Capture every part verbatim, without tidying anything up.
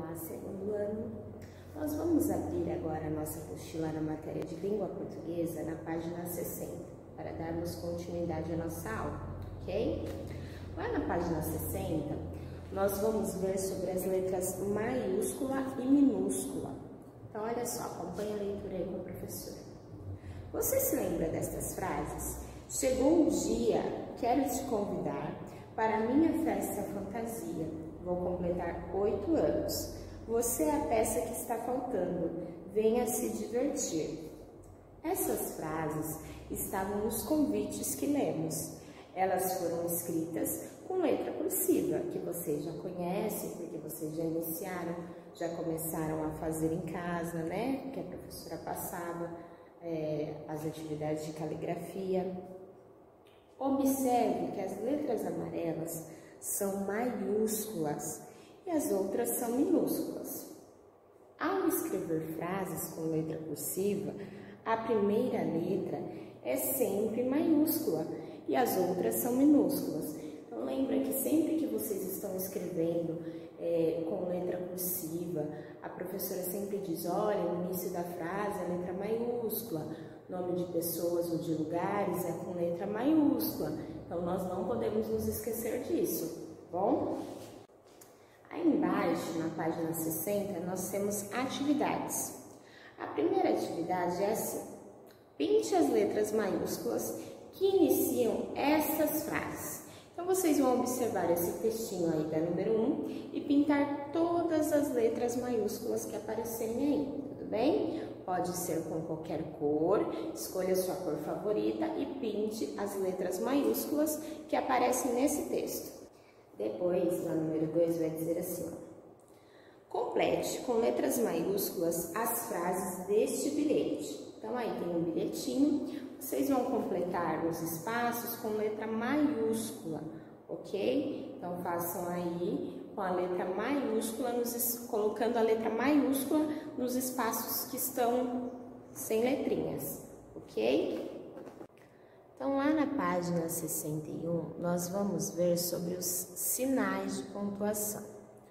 Olá, segundo ano. Nós vamos abrir agora a nossa apostila na matéria de língua portuguesa na página sessenta, para darmos continuidade à nossa aula, ok? Lá na página sessenta, nós vamos ver sobre as letras maiúscula e minúscula. Então, olha só, acompanha a leitura aí com a professora. Você se lembra destas frases? Chegou o dia, quero te convidar para a minha festa fantasia. Vou completar oito anos. Você é a peça que está faltando. Venha se divertir. Essas frases estavam nos convites que lemos. Elas foram escritas com letra cursiva, que vocês já conhecem, porque vocês já iniciaram, já começaram a fazer em casa, né? Que a professora passava é, as atividades de caligrafia. Observe que as letras amarelas são maiúsculas e as outras são minúsculas. Ao escrever frases com letra cursiva, a primeira letra é sempre maiúscula e as outras são minúsculas. Então, lembra que sempre que vocês estão escrevendo é, com letra cursiva, a professora sempre diz, olha, no início da frase a letra maiúscula, nome de pessoas ou de lugares é com letra maiúscula. Então, nós não podemos nos esquecer disso, bom? Aí embaixo, na página sessenta, nós temos atividades. A primeira atividade é assim, pinte as letras maiúsculas que iniciam essas frases. Então, vocês vão observar esse textinho aí da número um e pintar todas as letras maiúsculas que aparecerem aí, tudo bem? Pode ser com qualquer cor, escolha a sua cor favorita e pinte as letras maiúsculas que aparecem nesse texto. Depois, na número dois, vai dizer assim, ó, complete com letras maiúsculas as frases deste bilhete. Então, aí tem um bilhetinho, vocês vão completar os espaços com letra maiúscula, ok? Então, façam aí com a letra maiúscula, nos, colocando a letra maiúscula nos espaços que estão sem letrinhas, ok? Então, lá na página sessenta e um, nós vamos ver sobre os sinais de pontuação.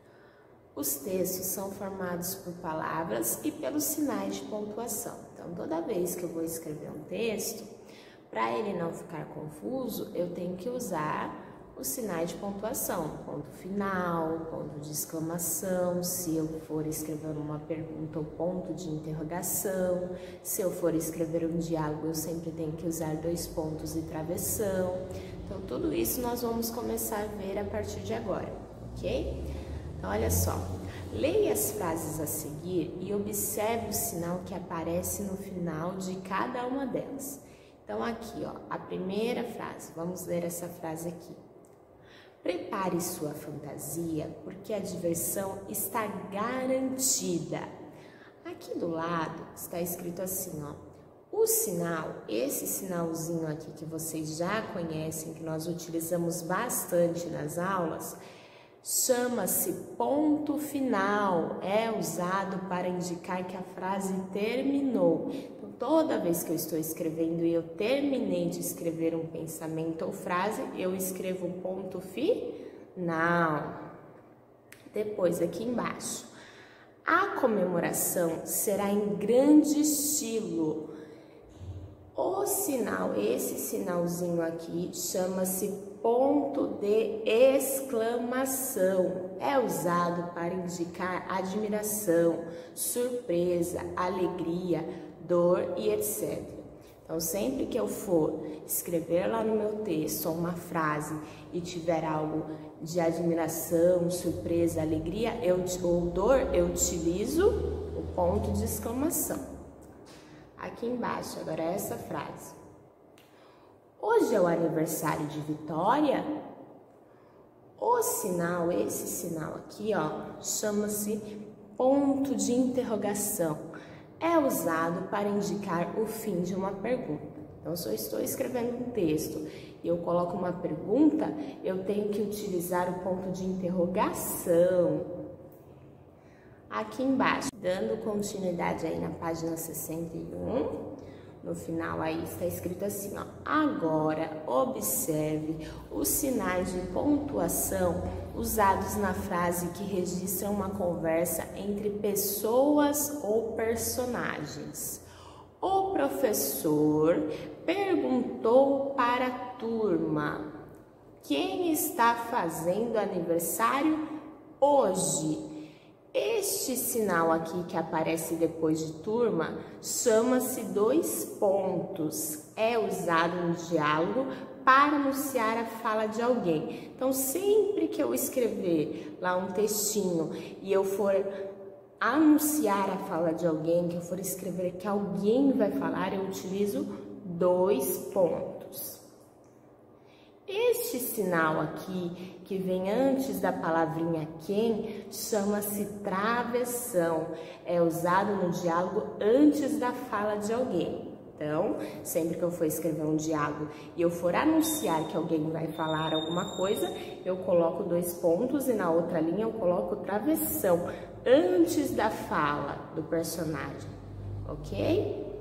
Os textos são formados por palavras e pelos sinais de pontuação. Então, toda vez que eu vou escrever um texto, para ele não ficar confuso, eu tenho que usar os sinais de pontuação, ponto final, ponto de exclamação, se eu for escrever uma pergunta, ou ponto de interrogação, se eu for escrever um diálogo, eu sempre tenho que usar dois pontos e travessão. Então, tudo isso nós vamos começar a ver a partir de agora, ok? Então, olha só, leia as frases a seguir e observe o sinal que aparece no final de cada uma delas. Então, aqui, ó, a primeira frase, vamos ler essa frase aqui. Prepare sua fantasia, porque a diversão está garantida. Aqui do lado está escrito assim, ó. O sinal, esse sinalzinho aqui que vocês já conhecem, que nós utilizamos bastante nas aulas, chama-se ponto final. É usado para indicar que a frase terminou. Então, toda vez que eu estou escrevendo e eu terminei de escrever um pensamento ou frase, eu escrevo ponto final. Depois, aqui embaixo, a comemoração será em grande estilo. O sinal, esse sinalzinho aqui, chama-se ponto de exclamação. É usado para indicar admiração, surpresa, alegria, dor e etcétera. Então, sempre que eu for escrever lá no meu texto uma frase e tiver algo de admiração, surpresa, alegria eu, ou dor, eu utilizo o ponto de exclamação. Aqui embaixo, agora essa frase. Hoje é o aniversário de Vitória? O sinal, esse sinal aqui, ó, chama-se ponto de interrogação. É usado para indicar o fim de uma pergunta. Então, se eu estou escrevendo um texto e eu coloco uma pergunta, eu tenho que utilizar o ponto de interrogação. Aqui embaixo, dando continuidade aí na página sessenta e um, no final aí está escrito assim, ó, agora observe os sinais de pontuação usados na frase que registram uma conversa entre pessoas ou personagens. O professor perguntou para a turma: quem está fazendo aniversário hoje? Este sinal aqui que aparece depois de turma chama-se dois pontos. É usado no diálogo para anunciar a fala de alguém. Então, sempre que eu escrever lá um textinho e eu for anunciar a fala de alguém, que eu for escrever que alguém vai falar, eu utilizo dois pontos. Este sinal aqui, que vem antes da palavrinha quem, chama-se travessão. É usado no diálogo antes da fala de alguém. Então, sempre que eu for escrever um diálogo e eu for anunciar que alguém vai falar alguma coisa, eu coloco dois pontos e na outra linha eu coloco travessão, antes da fala do personagem, ok?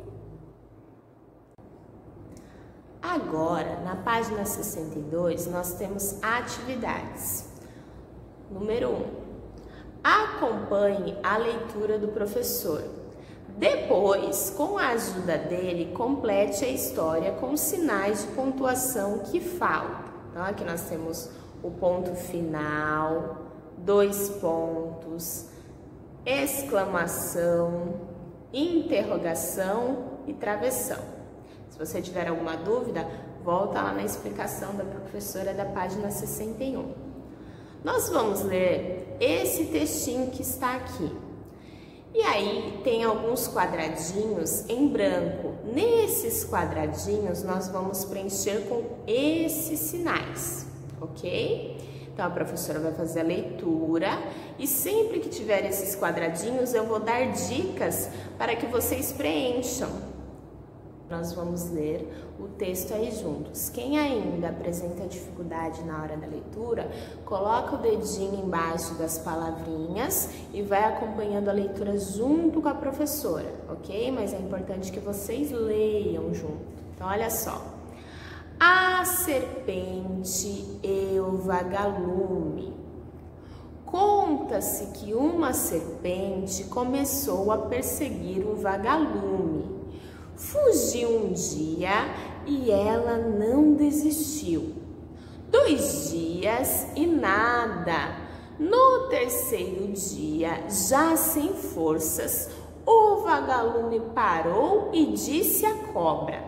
Agora, na página sessenta e dois, nós temos atividades. Número um. Acompanhe a leitura do professor. Depois, com a ajuda dele, complete a história com sinais de pontuação que faltam. Então, aqui nós temos o ponto final, dois pontos, exclamação, interrogação e travessão. Se você tiver alguma dúvida, volta lá na explicação da professora da página sessenta e um. Nós vamos ler esse textinho que está aqui. E aí tem alguns quadradinhos em branco. Nesses quadradinhos nós vamos preencher com esses sinais, ok? Então a professora vai fazer a leitura e sempre que tiver esses quadradinhos eu vou dar dicas para que vocês preencham. Nós vamos ler o texto aí juntos. Quem ainda apresenta dificuldade na hora da leitura, coloca o dedinho embaixo das palavrinhas e vai acompanhando a leitura junto com a professora, ok? Mas é importante que vocês leiam junto. Então, olha só. A serpente e o vagalume. Conta-se que uma serpente começou a perseguir um vagalume. Fugiu um dia e ela não desistiu. Dois dias e nada. No terceiro dia, já sem forças, o vagalume parou e disse à cobra: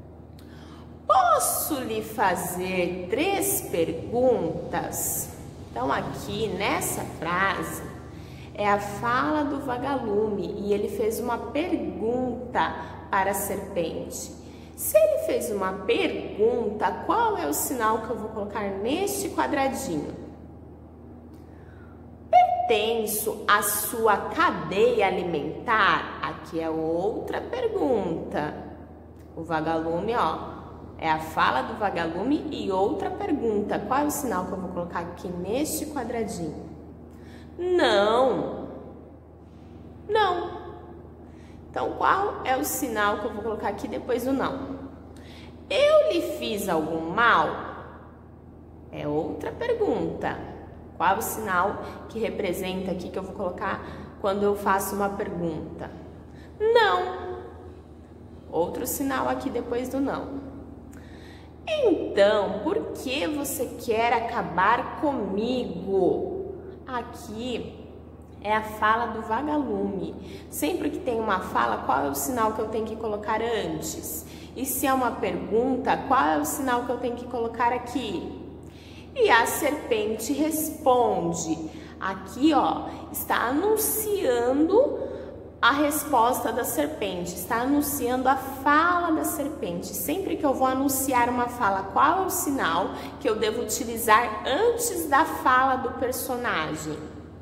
posso lhe fazer três perguntas? Então, aqui nessa frase é a fala do vagalume e ele fez uma pergunta para a serpente. Se ele fez uma pergunta, qual é o sinal que eu vou colocar neste quadradinho? Pertenço à sua cadeia alimentar? Aqui é outra pergunta. O vagalume, ó, é a fala do vagalume e outra pergunta. Qual é o sinal que eu vou colocar aqui neste quadradinho? Não. Não. Então, qual é o sinal que eu vou colocar aqui depois do não? Eu lhe fiz algum mal? É outra pergunta. Qual é o sinal que representa aqui que eu vou colocar quando eu faço uma pergunta? Não. Outro sinal aqui depois do não. Então, por que você quer acabar comigo? Aqui é a fala do vagalume. Sempre que tem uma fala, qual é o sinal que eu tenho que colocar antes? E se é uma pergunta, qual é o sinal que eu tenho que colocar aqui? E a serpente responde. Aqui, ó, está anunciando a resposta da serpente, está anunciando a fala da serpente. Sempre que eu vou anunciar uma fala, qual é o sinal que eu devo utilizar antes da fala do personagem?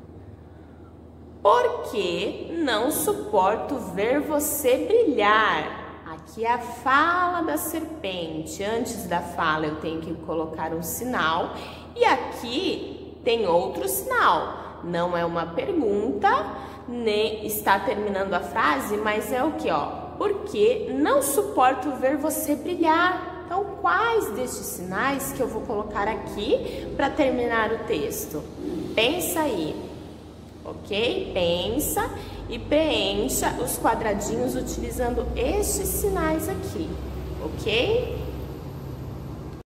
Porque não suporto ver você brilhar. Aqui é a fala da serpente. Antes da fala eu tenho que colocar um sinal. E aqui tem outro sinal. Não é uma pergunta, nem está terminando a frase, mas é o que, ó? Porque não suporto ver você brilhar. Então, quais destes sinais que eu vou colocar aqui para terminar o texto? Pensa aí, ok? Pensa e preencha os quadradinhos utilizando estes sinais aqui, ok?